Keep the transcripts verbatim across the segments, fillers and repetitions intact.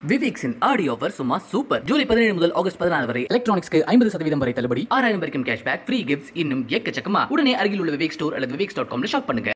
விவேக்ஸின் ஆடி offer சும்மா super. July பதினேழு முதல் ஆகஸ்ட் பதினாறு வரை எலக்ட்ரானிக்ஸ்க்கு ஐம்பது சதவீதம் வரை தள்ளுபடி, ஆறாயிரம் வரைக்கும் கேஷ்பேக், ஃப்ரீ கிஃப்ட்ஸ், இன்னும் எக்கச்சக்கமா. உடனே அருகில் உள்ள விவேக் ஸ்டோர் அல்லது விவேக்ஸ் டாட் காம்ல ஷாப் பண்ணுங்க.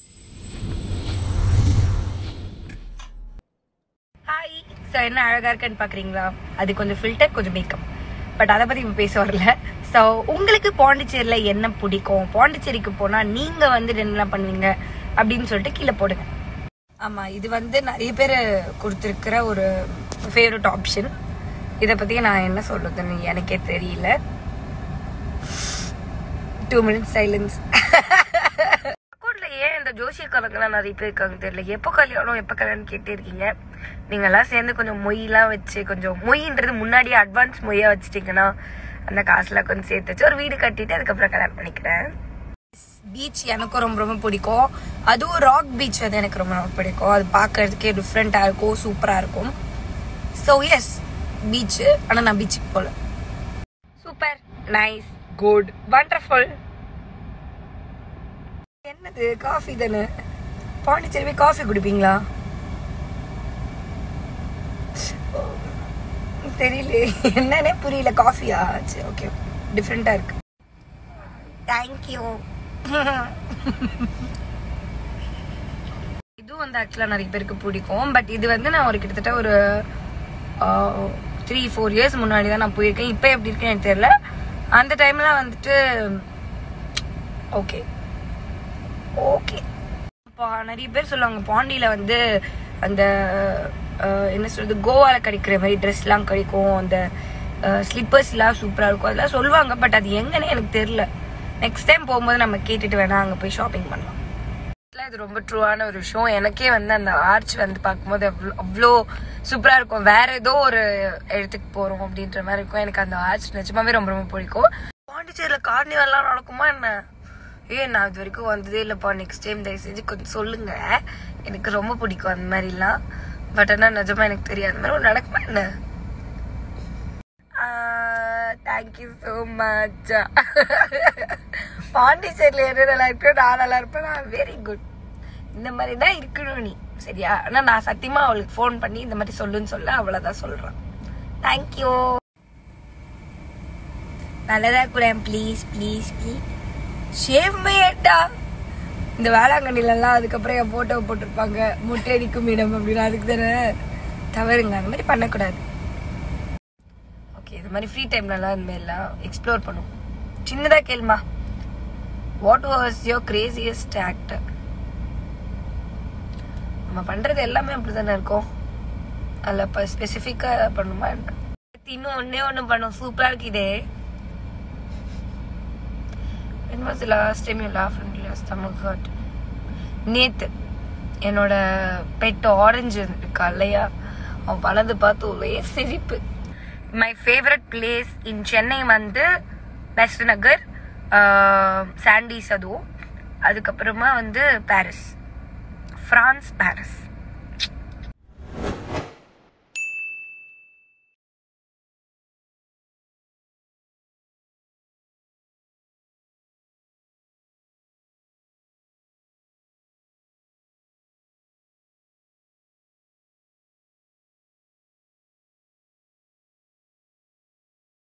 ஹாய் சார், என்ன அழகா இருக்குன்னு பாக்குறீங்களா? அது கொஞ்சம் ஃபில்டர், கொஞ்சம் மேக்கப். பட் அதை பத்தி இப்ப பேச வரல. ஸோ உங்களுக்கு பாண்டிச்சேரியில என்ன பிடிக்கும், பாண்டிச்சேரிக்கு போனா நீங்க வந்து என்னெல்லாம் பண்ணுவீங்க அப்படின்னு சொல்லிட்டு கீழே போடுங்க. ஆமா, இது வந்து நிறைய பேர் கொடுத்துருக்கிற ஒரு ஃபேவரட் ஆப்ஷன். இதை பத்தி நான் என்ன சொல்றதுன்னு எனக்கே தெரியல. Two minutes silence. அக்கௌண்ட்ல ஏன் இந்த ஜோசியக்காரங்கெல்லாம் நிறைய பேர் இருக்காங்க தெரியல. எப்போ கல்யாணம் எப்போ கல்யாணம் கேட்டே இருக்கீங்க. நீங்க எல்லாம் சேர்ந்து கொஞ்சம் மொய்யெல்லாம் வச்சு, கொஞ்சம் மொய்ன்றது முன்னாடியே அட்வான்ஸ் மொய்யா வச்சுட்டீங்கன்னா அந்த காசுல கொஞ்சம் சேர்த்து வச்சு ஒரு வீடு கட்டிட்டு அதுக்கப்புறம் கல்யாணம் பண்ணிக்கிறேன். பீச் எனக்கும் ரொம்ப ரொம்ப பிடிக்கும். அதுவும் ராக் பீச் வந்து எனக்கு ரொம்ப ரொம்ப பிடிக்கும். அது பார்க்கறதுக்கே டிஃப்ரெண்டா இருக்கும், சூப்பரா இருக்கும். So yes, beach. ஆனால் நான் பீச்சுக்கு போல. Super, nice, good, wonderful. என்னது காஃபி தானே? பாண்டிச்சேரி காஃபி குடிப்பீங்களா? தெரியல, என்னன்னே புரியல. காஃபியா? சரி, ஓகே, டிஃப்ரெண்டா இருக்கு. தேங்க்யூ. இதுவும் வந்து ஆக்சுவலா நிறைய பேருக்கு பிடிக்கும். பட் இது வந்து நான் ஒரு கிட்டத்தட்ட ஒரு த்ரீ ஃபோர் இயர்ஸ் முன்னாடி தான் நான் போயிருக்கேன். இப்போ எப்படி இருக்குன்னு எனக்கு தெரியல. அந்த டைம்ல வந்துட்டு ஓகே ஓகே நிறைய பேர் சொல்லுவாங்க பாண்டியில வந்து அந்த என்ன சொல்றது, கோவால கிடைக்கிற மாதிரி ட்ரெஸ் எல்லாம் கிடைக்கும், அந்த ஸ்லிப்பர்ஸ் எல்லாம் சூப்பரா இருக்கும், அதெல்லாம் சொல்லுவாங்க. பட் அது எங்கன்னு எனக்கு தெரியல. நெக்ஸ்ட் டைம் போகும்போது நம்ம கேட்டுட்டு வேணா அங்கே போய் ஷாப்பிங் பண்ணலாம். இது ரொம்ப ட்ரூவான ஒரு விஷயம். எனக்கே வந்து அந்த ஆர்ச் வந்து பார்க்கும்போது அவ்வளோ அவ்வளோ சூப்பராக இருக்கும். வேற ஏதோ ஒரு இடத்துக்கு போகிறோம் அப்படின்ற மாதிரி இருக்கும். எனக்கு அந்த ஆர்ச் நிஜமாவே ரொம்ப ரொம்ப பிடிக்கும். பாண்டிச்சேரியில் கார்னிவல்லாம் நடக்குமா என்ன? ஏ, நான் இது வரைக்கும் வந்ததே இல்லைப்பா. நெக்ஸ்ட் டைம் தயவு செஞ்சு கொஞ்சம் சொல்லுங்க. எனக்கு ரொம்ப பிடிக்கும் அந்த மாதிரிலாம். பட் ஆனால் நிஜமா எனக்கு தெரியாது. அந்த மாதிரி நடக்குமா என்ன? Thank you so much. பாண்டிச்சேரியில் எது நல்லா இருக்கோ நான் நல்லா இருப்பேன். Very good. இந்த மாதிரி தான் இருக்கணும் நீ, சரியா? ஆனால் நான் சத்தியமா அவளுக்கு ஃபோன் பண்ணி இந்த மாதிரி சொல்லுன்னு சொல்ல அவ்வளோதான் சொல்கிறேன். தேங்க்யூ. நல்லதா கூட ப்ளீஸ் ப்ளீஸ் ப்ளீஸ். ஷேவ் மேட்டா இந்த வேளாங்கண்ணிலலாம் அதுக்கப்புறம் என் ஃபோட்டோ போட்டிருப்பாங்க, முட்டையடிக்கும் இடம் அப்படின்னு. அதுக்கு தானே தவறுங்க, அந்த மாதிரி பண்ணக்கூடாது. ஓகே, இது மாதிரி ஃப்ரீ டைம்லலாம் இந்த மாதிரிலாம் எக்ஸ்ப்ளோர் பண்ணுவோம். சின்னதாக கேள்மா, what was your craziest act? நம்ம பண்றது எல்லாமே அப்படித்தானே இருக்கும். அதில் இப்போ ஸ்பெசிஃபிக்காக பண்ணுமா என்ன? இன்னும் ஒன்னே ஒன்று பண்ணும். சூப்பராக இருக்கு இதே. When was the last time you laughed and your stomach hurt? நேத்து என்னோட பெட் ஆரஞ்சு இருக்கா இல்லையா, அவன் வளர்ந்து பார்த்து ஒரே சிரிப்பு. My favourite place in Chennai வந்து பெஸ்ட் நகர், சாண்டிஸ், அதுவும் அதுக்கப்புறமா வந்து பாரிஸ், ஃப்ரான்ஸ், பாரிஸ்.